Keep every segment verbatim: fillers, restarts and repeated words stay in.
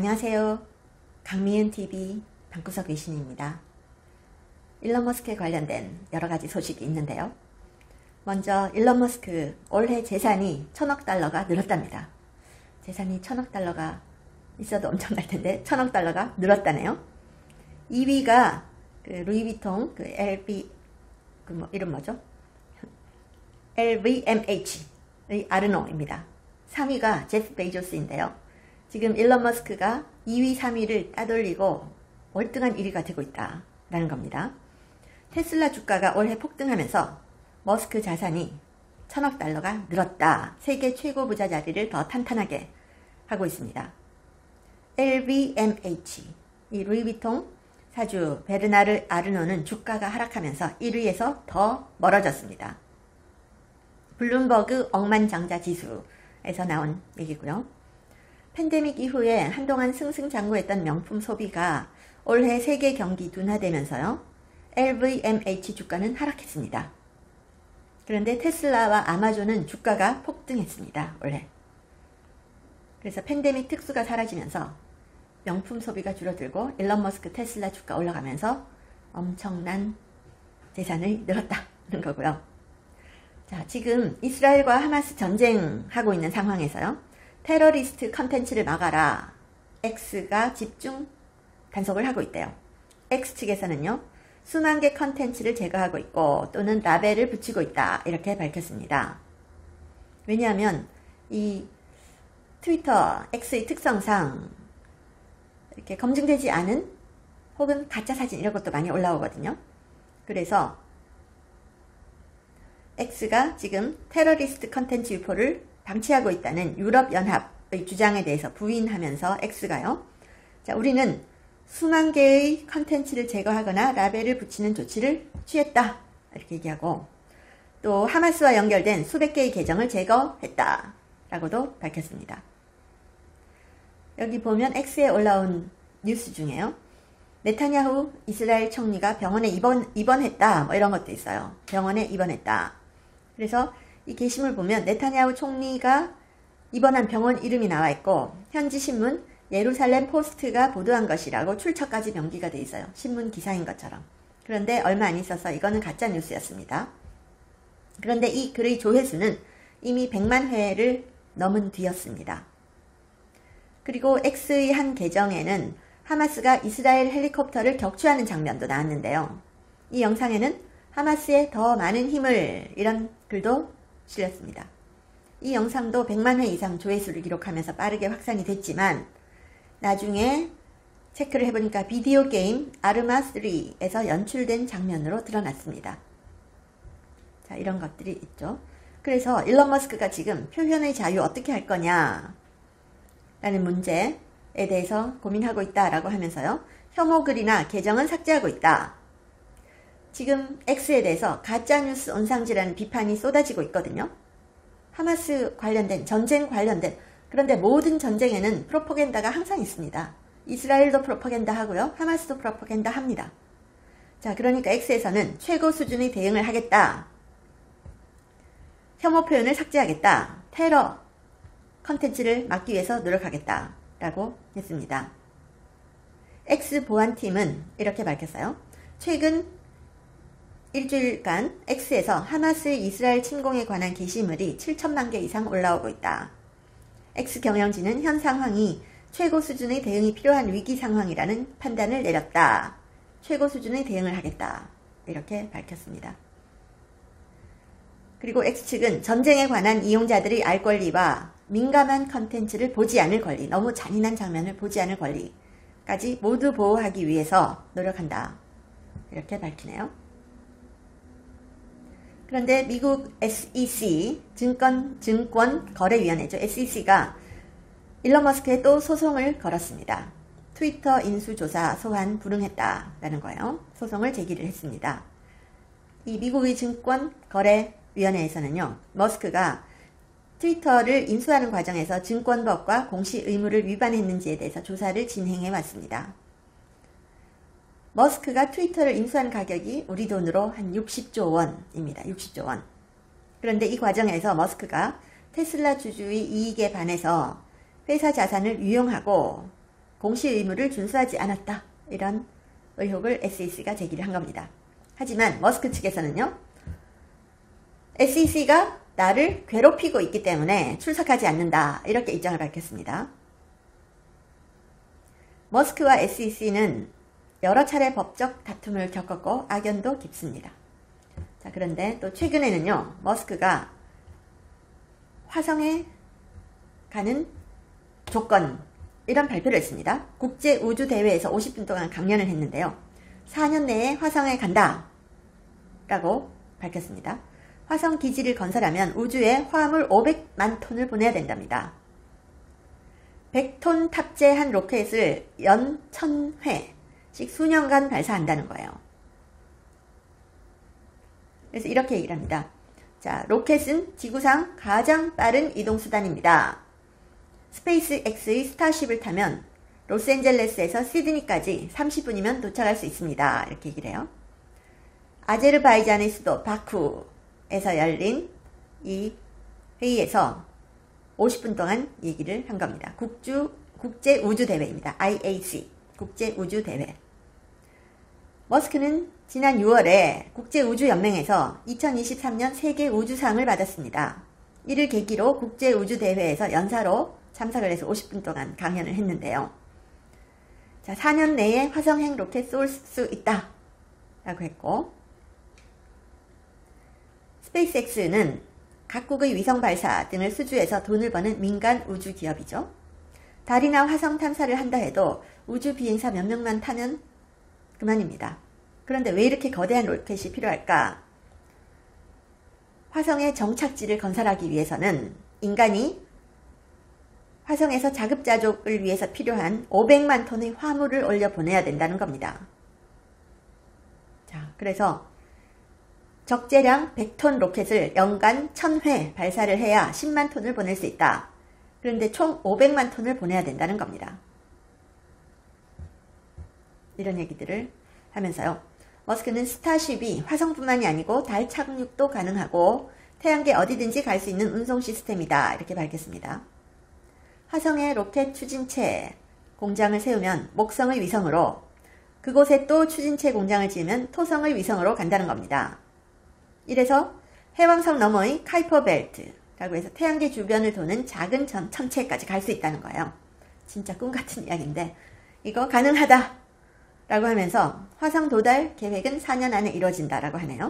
안녕하세요. 강미은티비 방구석 외신입니다. 일론 머스크에 관련된 여러가지 소식이 있는데요. 먼저 일론 머스크 올해 재산이 천억 달러가 늘었답니다. 재산이 천억 달러가 있어도 엄청날 텐데 천억 달러가 늘었다네요. 이 위가 그 루이비통 그 엘비 그 뭐 이름 뭐죠? 엘브이엠에이치의 아르노입니다. 삼 위가 제프 베이조스인데요. 지금 일론 머스크가 이 위, 삼 위를 따돌리고 월등한 일 위가 되고 있다라는 겁니다. 테슬라 주가가 올해 폭등하면서 머스크 자산이 천억 달러가 늘었다. 세계 최고 부자 자리를 더 탄탄하게 하고 있습니다. 엘브이엠에이치, 이 루이비통 사주 베르나르 아르노는 주가가 하락하면서 일 위에서 더 멀어졌습니다. 블룸버그 억만장자 지수에서 나온 얘기고요. 팬데믹 이후에 한동안 승승장구했던 명품 소비가 올해 세계 경기 둔화되면서요. 엘브이엠에이치 주가는 하락했습니다. 그런데 테슬라와 아마존은 주가가 폭등했습니다. 올해. 그래서 팬데믹 특수가 사라지면서 명품 소비가 줄어들고 일론 머스크 테슬라 주가 올라가면서 엄청난 재산을 늘었다는 거고요. 자, 지금 이스라엘과 하마스 전쟁하고 있는 상황에서요. 테러리스트 컨텐츠를 막아라. X가 집중 단속을 하고 있대요. X측에서는요. 수만 개 컨텐츠를 제거하고 있고 또는 라벨을 붙이고 있다. 이렇게 밝혔습니다. 왜냐하면 이 트위터 X의 특성상 이렇게 검증되지 않은 혹은 가짜 사진 이런 것도 많이 올라오거든요. 그래서 X가 지금 테러리스트 컨텐츠 유포를 방치하고 있다는 유럽연합의 주장에 대해서 부인하면서 X가요. 자, 우리는 수만 개의 컨텐츠를 제거하거나 라벨을 붙이는 조치를 취했다. 이렇게 얘기하고 또 하마스와 연결된 수백 개의 계정을 제거했다. 라고도 밝혔습니다. 여기 보면 X에 올라온 뉴스 중에요. 네타냐후 이스라엘 총리가 병원에 입원, 입원했다. 뭐 이런 것도 있어요. 병원에 입원했다. 그래서 이 게시물 보면 네타냐후 총리가 입원한 병원 이름이 나와 있고 현지 신문 예루살렘 포스트가 보도한 것이라고 출처까지 명기가 돼 있어요. 신문 기사인 것처럼. 그런데 얼마 안 있어서 이거는 가짜 뉴스였습니다. 그런데 이 글의 조회수는 이미 백만 회를 넘은 뒤였습니다. 그리고 X의 한 계정에는 하마스가 이스라엘 헬리콥터를 격추하는 장면도 나왔는데요. 이 영상에는 하마스에 더 많은 힘을 이런 글도 실렸습니다. 이 영상도 백만 회 이상 조회수를 기록하면서 빠르게 확산이 됐지만 나중에 체크를 해보니까 비디오 게임 아르마 쓰리에서 연출된 장면으로 드러났습니다. 자, 이런 것들이 있죠. 그래서 일론 머스크가 지금 표현의 자유 어떻게 할 거냐 라는 문제에 대해서 고민하고 있다라고 하면서요. 혐오글이나 계정은 삭제하고 있다. 지금 X에 대해서 가짜뉴스 온상지라는 비판이 쏟아지고 있거든요. 하마스 관련된, 전쟁 관련된, 그런데 모든 전쟁에는 프로파간다가 항상 있습니다. 이스라엘도 프로파간다 하고요. 하마스도 프로파간다 합니다. 자, 그러니까 X에서는 최고 수준의 대응을 하겠다. 혐오 표현을 삭제하겠다. 테러 컨텐츠를 막기 위해서 노력하겠다. 라고 했습니다. X 보안팀은 이렇게 밝혔어요. 최근 일주일간 X에서 하마스의 이스라엘 침공에 관한 게시물이 칠천만 개 이상 올라오고 있다. X 경영진은 현 상황이 최고 수준의 대응이 필요한 위기 상황이라는 판단을 내렸다. 최고 수준의 대응을 하겠다. 이렇게 밝혔습니다. 그리고 X측은 전쟁에 관한 이용자들의 알 권리와 민감한 컨텐츠를 보지 않을 권리, 너무 잔인한 장면을 보지 않을 권리까지 모두 보호하기 위해서 노력한다. 이렇게 밝히네요. 그런데 미국 에스이씨, 증권, 증권거래위원회죠. 에스이씨가 일론 머스크에 또 소송을 걸었습니다. 트위터 인수조사 소환 불응했다라는 거예요. 소송을 제기를 했습니다. 이 미국의 증권거래위원회에서는요. 머스크가 트위터를 인수하는 과정에서 증권법과 공시 의무를 위반했는지에 대해서 조사를 진행해 왔습니다. 머스크가 트위터를 인수한 가격이 우리 돈으로 한 육십조 원입니다. 육십조 원. 그런데 이 과정에서 머스크가 테슬라 주주의 이익에 반해서 회사 자산을 유용하고 공시 의무를 준수하지 않았다. 이런 의혹을 에스이씨가 제기를 한 겁니다. 하지만 머스크 측에서는요. 에스이씨가 나를 괴롭히고 있기 때문에 출석하지 않는다. 이렇게 입장을 밝혔습니다. 머스크와 에스이씨는 여러 차례 법적 다툼을 겪었고 악연도 깊습니다. 자, 그런데 또 최근에는요. 머스크가 화성에 가는 조건 이런 발표를 했습니다. 국제우주대회에서 오십 분 동안 강연을 했는데요. 사 년 내에 화성에 간다 라고 밝혔습니다. 화성 기지를 건설하면 우주에 화합을 오백만 톤을 보내야 된답니다. 백 톤 탑재한 로켓을 연 천 회씩 수년간 발사한다는 거예요. 그래서 이렇게 얘기를 합니다. 자, 로켓은 지구상 가장 빠른 이동수단입니다. 스페이스 X의 스타쉽을 타면 로스앤젤레스에서 시드니까지 삼십 분이면 도착할 수 있습니다. 이렇게 얘기를 해요. 아제르바이잔의 수도 바쿠에서 열린 이 회의에서 오십 분 동안 얘기를 한 겁니다. 국주, 국제우주대회입니다. 아이에이씨, 국제우주대회. 머스크는 지난 유월에 국제우주연맹에서 이천이십삼 년 세계우주상을 받았습니다. 이를 계기로 국제우주대회에서 연사로 참석을 해서 오십 분 동안 강연을 했는데요. 자, 사 년 내에 화성행 로켓 쏠 수 있다 라고 했고, 스페이스X는 각국의 위성 발사 등을 수주해서 돈을 버는 민간 우주 기업이죠. 달이나 화성 탐사를 한다 해도 우주 비행사 몇 명만 타면 그만입니다. 그런데 왜 이렇게 거대한 로켓이 필요할까? 화성의 정착지를 건설하기 위해서는 인간이 화성에서 자급자족을 위해서 필요한 오백만 톤의 화물을 올려 보내야 된다는 겁니다. 자, 그래서 적재량 백 톤 로켓을 연간 천 회 발사를 해야 십만 톤을 보낼 수 있다. 그런데 총 오백만 톤을 보내야 된다는 겁니다. 이런 얘기들을 하면서요. 머스크는 스타쉽이 화성뿐만이 아니고 달 착륙도 가능하고 태양계 어디든지 갈 수 있는 운송 시스템이다. 이렇게 밝혔습니다. 화성에 로켓 추진체 공장을 세우면 목성의 위성으로, 그곳에 또 추진체 공장을 지으면 토성의 위성으로 간다는 겁니다. 이래서 해왕성 너머의 카이퍼 벨트라고 해서 태양계 주변을 도는 작은 전, 천체까지 갈 수 있다는 거예요. 진짜 꿈같은 이야기인데 이거 가능하다 라고 하면서 화성 도달 계획은 사 년 안에 이루어진다라고 하네요.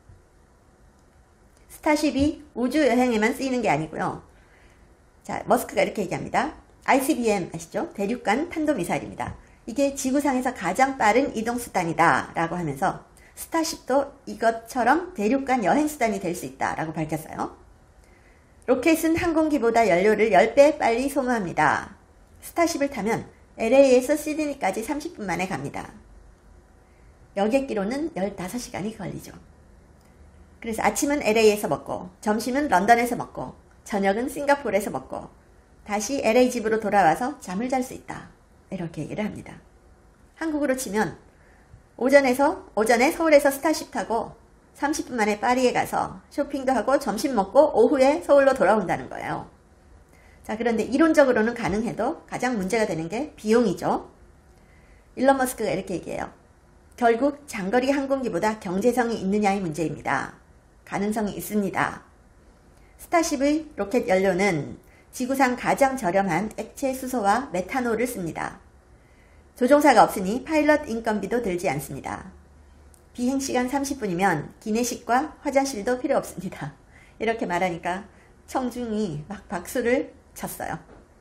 스타쉽이 우주 여행에만 쓰이는 게 아니고요. 자, 머스크가 이렇게 얘기합니다. 아이씨비엠 아시죠? 대륙간 탄도미사일입니다. 이게 지구상에서 가장 빠른 이동수단이다 라고 하면서 스타쉽도 이것처럼 대륙간 여행수단이 될 수 있다 라고 밝혔어요. 로켓은 항공기보다 연료를 십 배 빨리 소모합니다. 스타쉽을 타면 엘에이에서 시드니까지 삼십 분 만에 갑니다. 여객기로는 십오 시간이 걸리죠. 그래서 아침은 엘에이에서 먹고, 점심은 런던에서 먹고, 저녁은 싱가포르에서 먹고, 다시 엘에이 집으로 돌아와서 잠을 잘 수 있다. 이렇게 얘기를 합니다. 한국으로 치면 오전에서, 오전에 서울에서 스타쉽 타고 삼십 분 만에 파리에 가서 쇼핑도 하고 점심 먹고 오후에 서울로 돌아온다는 거예요. 자, 그런데 이론적으로는 가능해도 가장 문제가 되는 게 비용이죠. 일론 머스크가 이렇게 얘기해요. 결국 장거리 항공기보다 경제성이 있느냐의 문제입니다. 가능성이 있습니다. 스타쉽의 로켓 연료는 지구상 가장 저렴한 액체 수소와 메탄올을 씁니다. 조종사가 없으니 파일럿 인건비도 들지 않습니다. 비행시간 삼십 분이면 기내식과 화장실도 필요 없습니다. 이렇게 말하니까 청중이 막 박수를 쳤어요.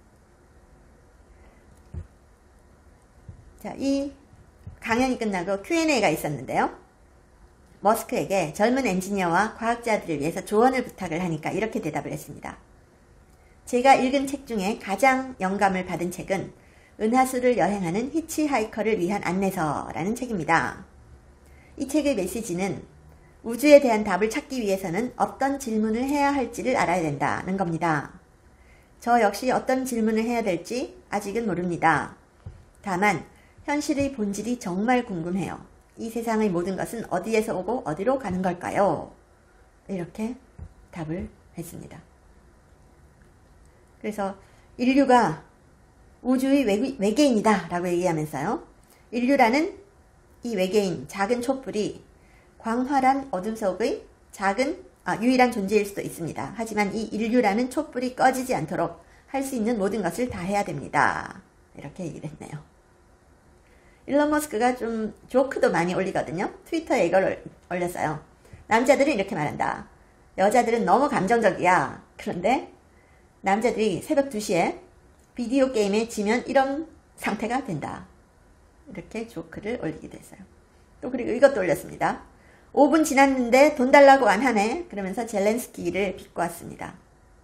자, 이 강연이 끝나고 큐 앤 에이가 있었는데요. 머스크에게 젊은 엔지니어와 과학자들을 위해서 조언을 부탁을 하니까 이렇게 대답을 했습니다. 제가 읽은 책 중에 가장 영감을 받은 책은 은하수를 여행하는 히치하이커를 위한 안내서라는 책입니다. 이 책의 메시지는 우주에 대한 답을 찾기 위해서는 어떤 질문을 해야 할지를 알아야 된다는 겁니다. 저 역시 어떤 질문을 해야 될지 아직은 모릅니다. 다만 현실의 본질이 정말 궁금해요. 이 세상의 모든 것은 어디에서 오고 어디로 가는 걸까요? 이렇게 답을 했습니다. 그래서 인류가 우주의 외, 외계인이다 라고 얘기하면서요. 인류라는 이 외계인, 작은 촛불이 광활한 어둠 속의 작은, 아, 유일한 존재일 수도 있습니다. 하지만 이 인류라는 촛불이 꺼지지 않도록 할 수 있는 모든 것을 다 해야 됩니다. 이렇게 얘기를 했네요. 일론 머스크가 좀 조크도 많이 올리거든요. 트위터에 이걸 올렸어요. 남자들은 이렇게 말한다. 여자들은 너무 감정적이야. 그런데 남자들이 새벽 두 시에 비디오 게임에 지면 이런 상태가 된다. 이렇게 조크를 올리기도 했어요. 또 그리고 이것도 올렸습니다. 오 분 지났는데 돈 달라고 안 하네. 그러면서 젤렌스키를 비꼬았습니다.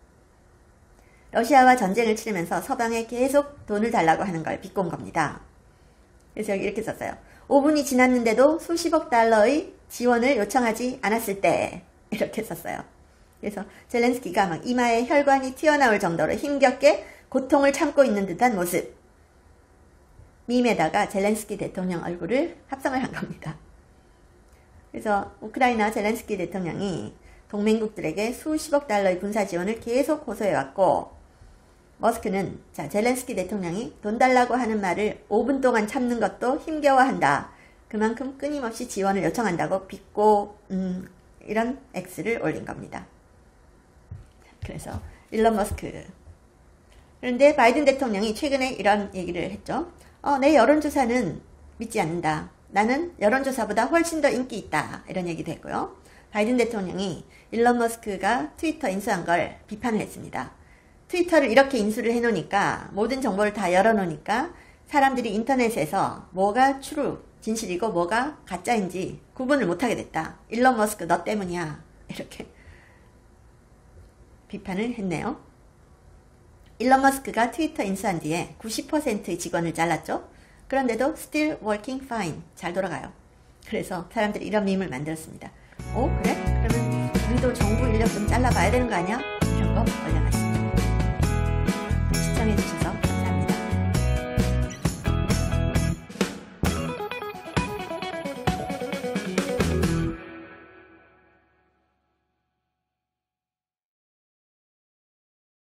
러시아와 전쟁을 치르면서 서방에 계속 돈을 달라고 하는 걸 비꼰 겁니다. 그래서 여기 이렇게 썼어요. 오 분이 지났는데도 수십억 달러의 지원을 요청하지 않았을 때 이렇게 썼어요. 그래서 젤렌스키가 막 이마에 혈관이 튀어나올 정도로 힘겹게 고통을 참고 있는 듯한 모습. 밈에다가 젤렌스키 대통령 얼굴을 합성을 한 겁니다. 그래서 우크라이나 젤렌스키 대통령이 동맹국들에게 수십억 달러의 군사 지원을 계속 호소해왔고, 머스크는 자 젤렌스키 대통령이 돈 달라고 하는 말을 오 분 동안 참는 것도 힘겨워한다. 그만큼 끊임없이 지원을 요청한다고 비꼬 음, 이런 X를 올린 겁니다. 그래서 일론 머스크. 그런데 바이든 대통령이 최근에 이런 얘기를 했죠. 어, 내 여론조사는 믿지 않는다. 나는 여론조사보다 훨씬 더 인기 있다. 이런 얘기도 했고요. 바이든 대통령이 일론 머스크가 트위터 인수한 걸 비판을 했습니다. 트위터를 이렇게 인수를 해놓으니까 모든 정보를 다 열어놓으니까 사람들이 인터넷에서 뭐가 true, 진실이고 뭐가 가짜인지 구분을 못하게 됐다. 일론 머스크 너 때문이야. 이렇게 비판을 했네요. 일론 머스크가 트위터 인수한 뒤에 구십 퍼센트의 직원을 잘랐죠. 그런데도 still working fine. 잘 돌아가요. 그래서 사람들이 이런 밈을 만들었습니다. 오 그래? 그러면 우리도 정부 인력 좀 잘라봐야 되는 거 아니야? 이런 거 올려놨습니다. 시청해주셔서